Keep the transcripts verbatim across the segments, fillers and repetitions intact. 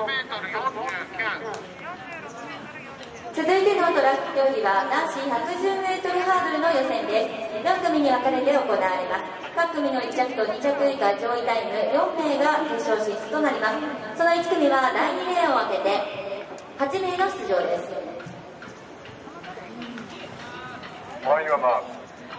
続いてのトラック競技は男子 ひゃくじゅうメートル ハードルの予選です。よん組に分かれて行われます。各組のいっ着とに着以下上位タイムよん名が決勝進出となります。そのいち組はだいにレーンを開けてはち名の出場です。 はい、まあ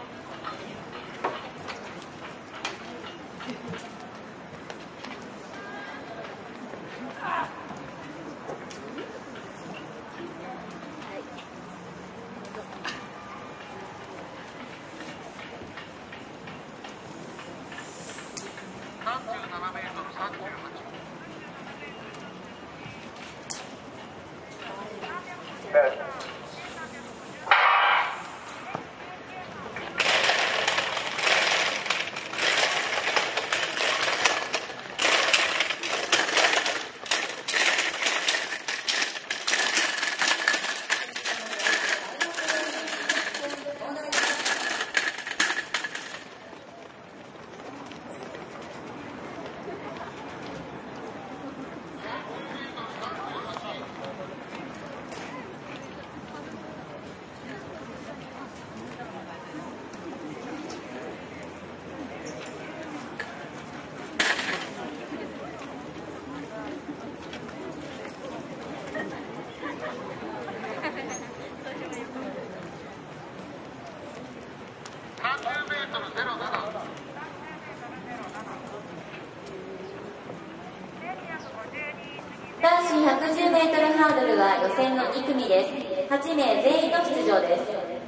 男子 ひゃくじゅうメートル ハードルは予選のに組です。はち名全員の出場です。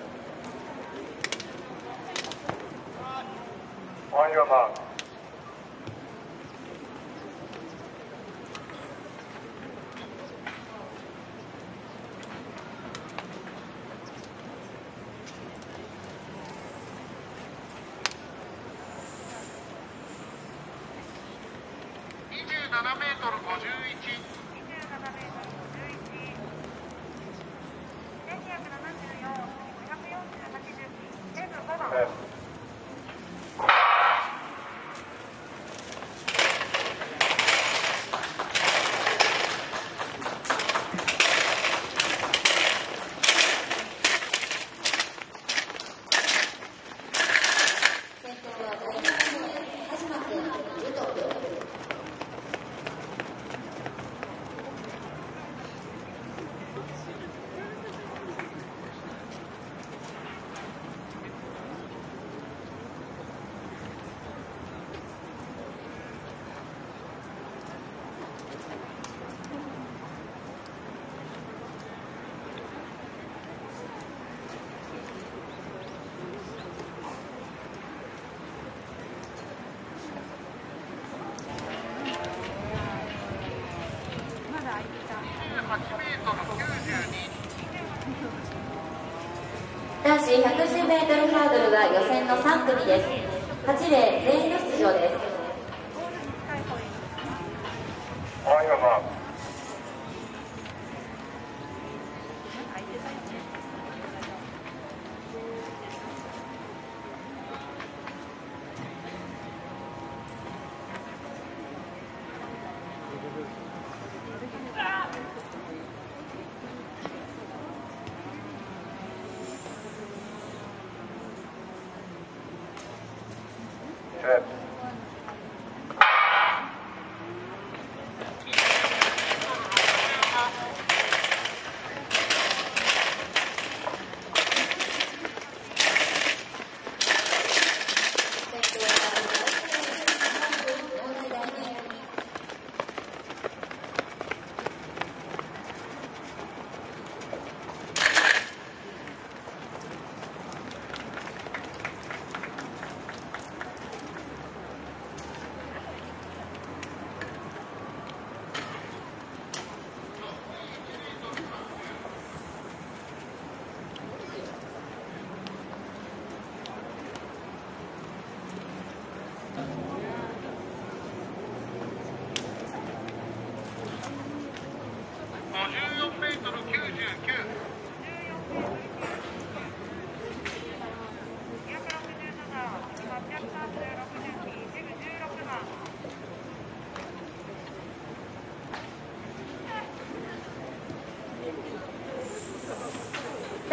はい、まあななメートルごじゅういち。 男子 ひゃくじゅうメートル ハードルは予選のさん組です。はち名全員の出場です。 はい、まあ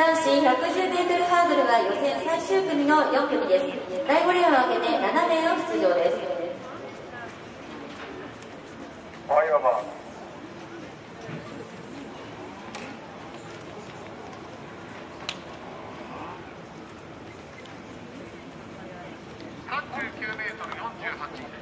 男子 ひゃくじゅうメートル ハードルは予選最終組のよん組です。だいごレーンを空けてなな名の出場です。 ファイアマークさんじゅうきゅうメートルよんじゅうはち。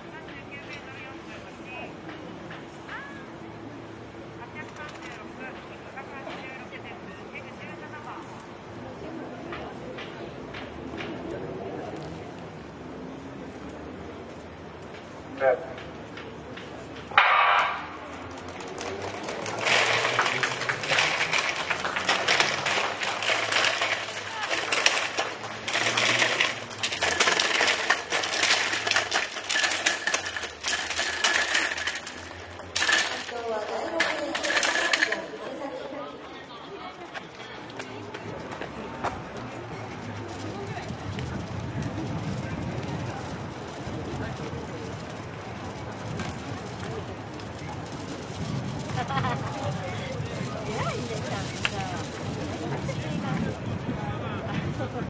セット